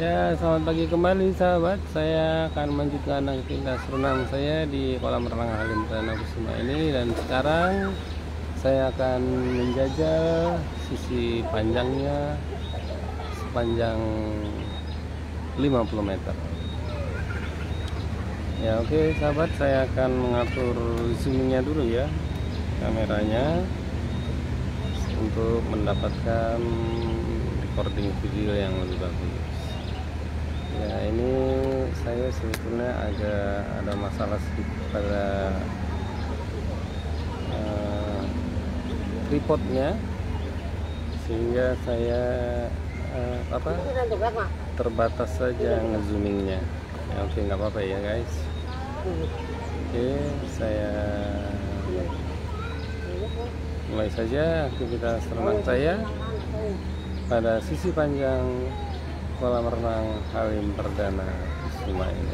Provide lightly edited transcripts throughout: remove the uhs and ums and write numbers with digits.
Ya, selamat pagi kembali sahabat. Saya akan melanjutkan aktivitas renang saya di kolam renang Halim Perdana Kusuma ini, dan sekarang saya akan menjajal sisi panjangnya sepanjang 50 meter. Ya, oke sahabat, saya akan mengatur zoomingnya dulu ya, kameranya, untuk mendapatkan recording video yang lebih bagus. Ya, ini saya sebetulnya agak ada masalah sedikit pada tripodnya, sehingga saya terbatas saja ngezoomingnya. Ya, oke, nggak apa-apa ya guys. Oke, saya mulai saja aktivitas renang saya pada sisi panjang kolam renang Halim Perdana Kusuma ini.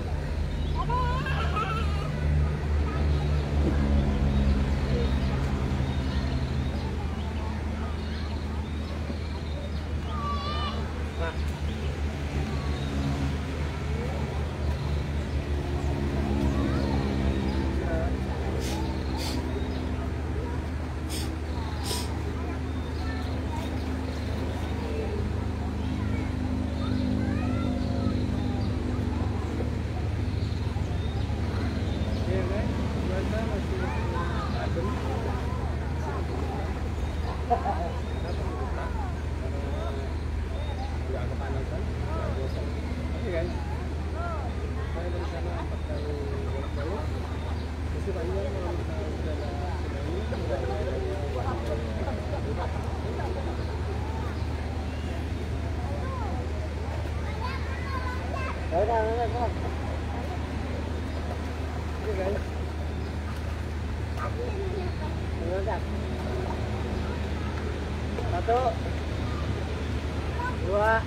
Satu, dua,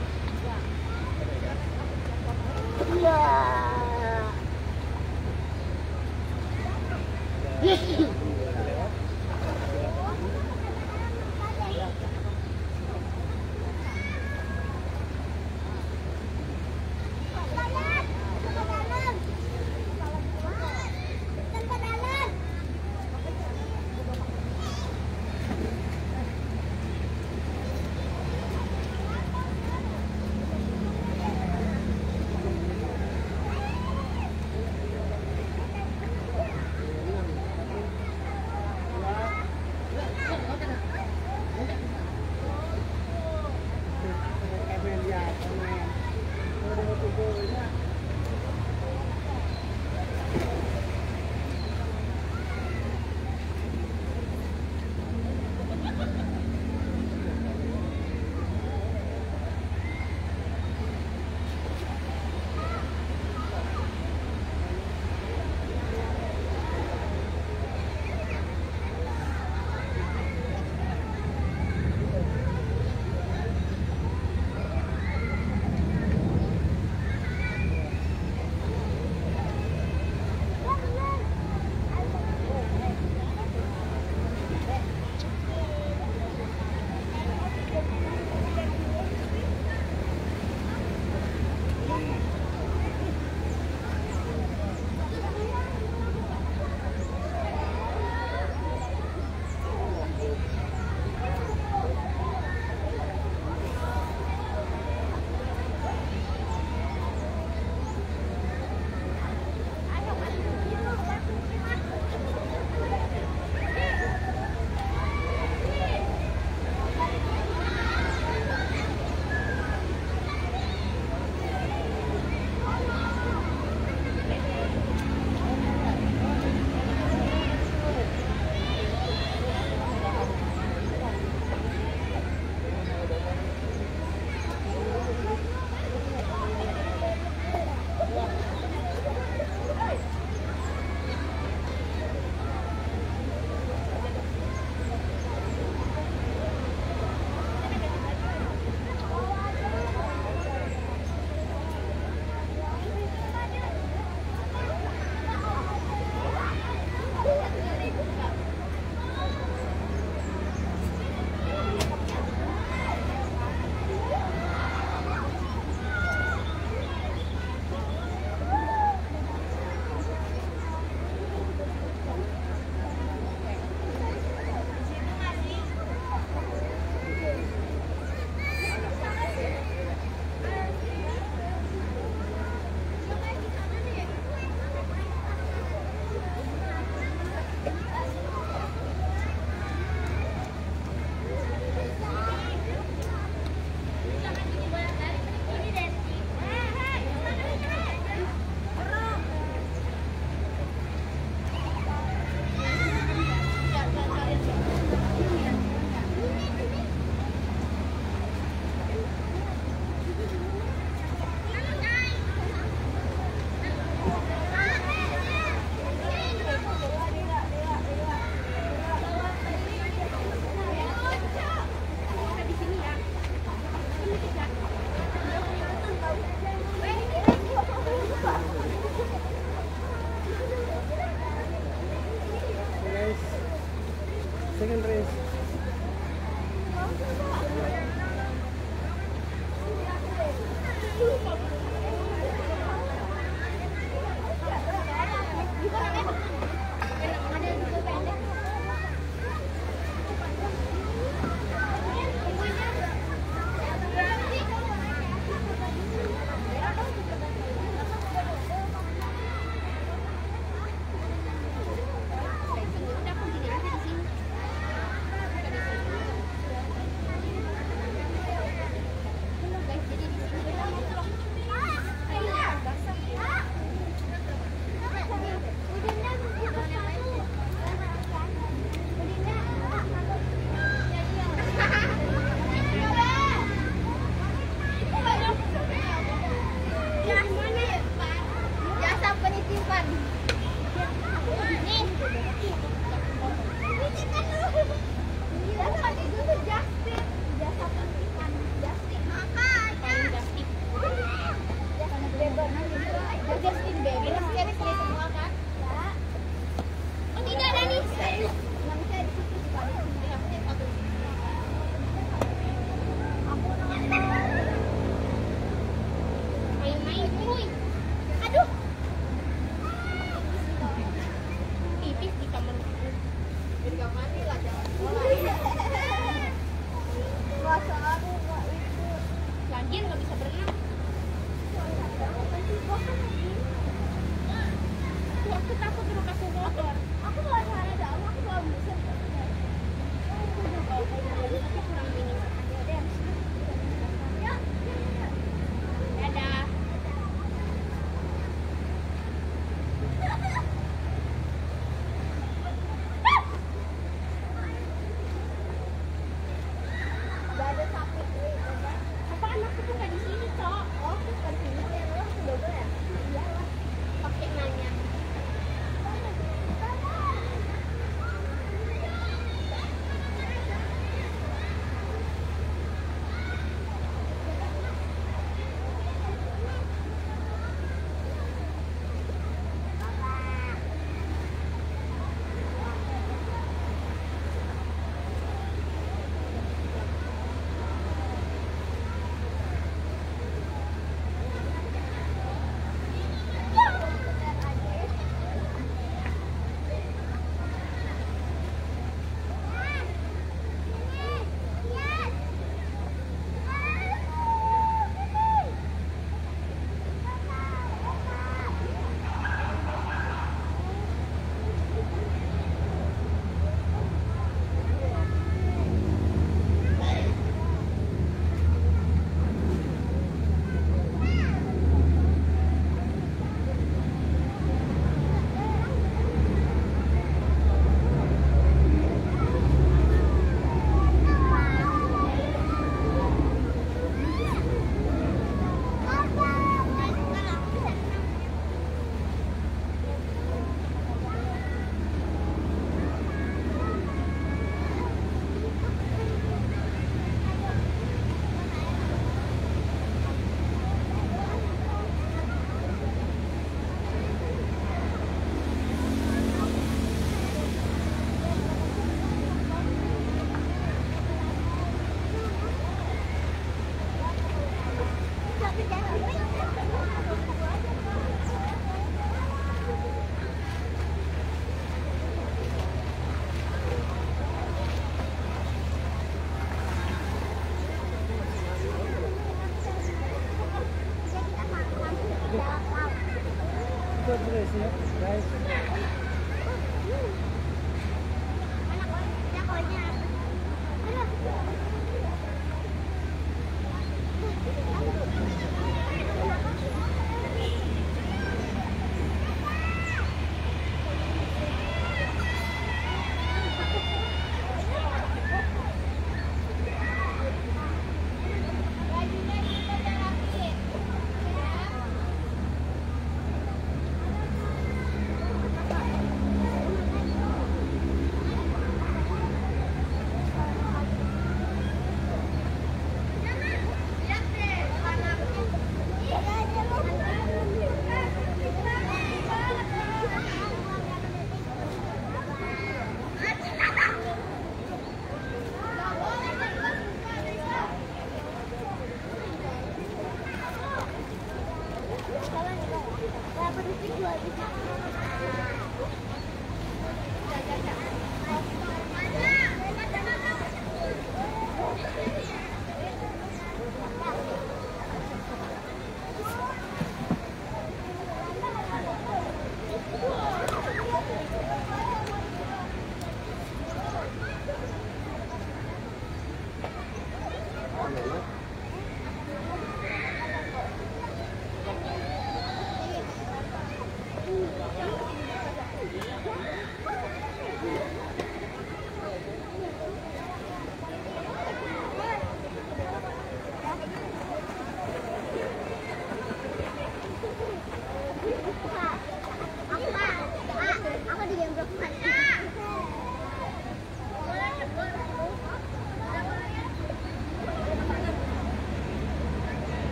tiga.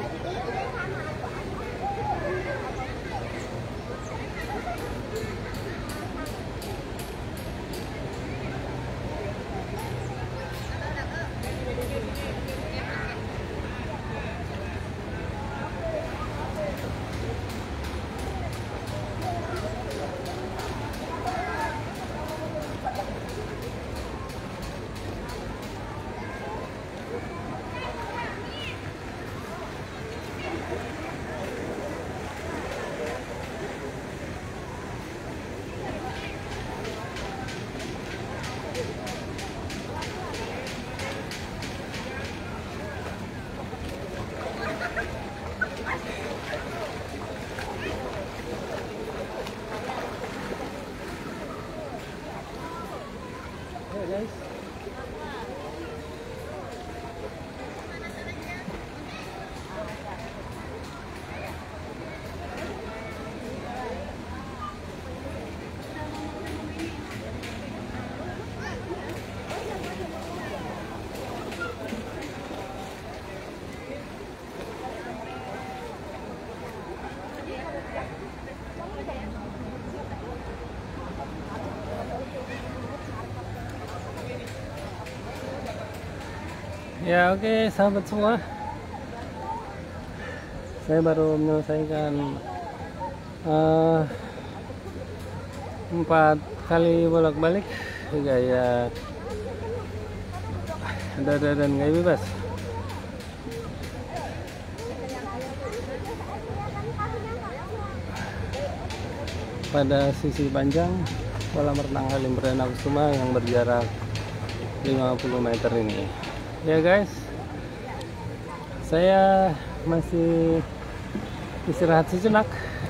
Guys, ya oke, sahabat semua, saya baru menyelesaikan 4 kali bolak-balik gaya dada dan gaya bebas. Pada sisi panjang kolam renang Halim Perdana Kusuma yang berjarak 50 meter ini. Ya guys, saya masih istirahat sejenak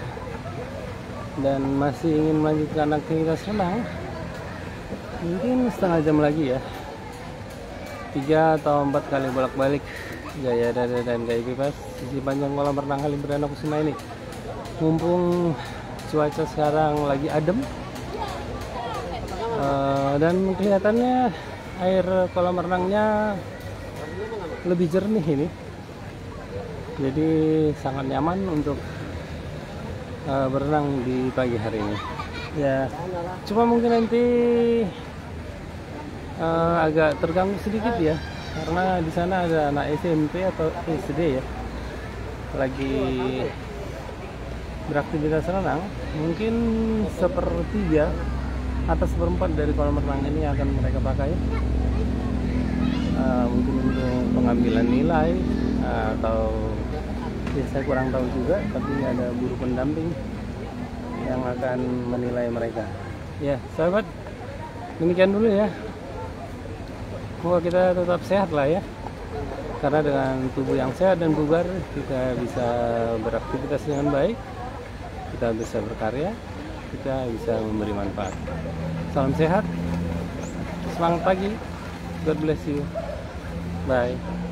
dan masih ingin melanjutkan aktivitas renang. Mungkin setengah jam lagi ya, 3 atau 4 kali bolak-balik gaya dada dan gaya bebas sisi panjang kolam renang Halim Perdana Kusuma ini. Mumpung cuaca sekarang lagi adem dan kelihatannya air kolam renangnya lebih jernih ini, jadi sangat nyaman untuk berenang di pagi hari ini. Ya, cuma mungkin nanti agak terganggu sedikit ya, karena di sana ada anak SMP atau SD ya, lagi beraktivitas renang. Mungkin 1/3 atau 1/4 dari kolam renang ini akan mereka pakai. Mungkin untuk pengambilan nilai atau ya saya kurang tahu juga, tapi ada guru pendamping yang akan menilai mereka. Ya sahabat, demikian dulu ya, semoga kita tetap sehat lah ya, karena dengan tubuh yang sehat dan bugar kita bisa beraktivitas dengan baik, kita bisa berkarya, kita bisa memberi manfaat. Salam sehat, semangat pagi, God bless you. Bye.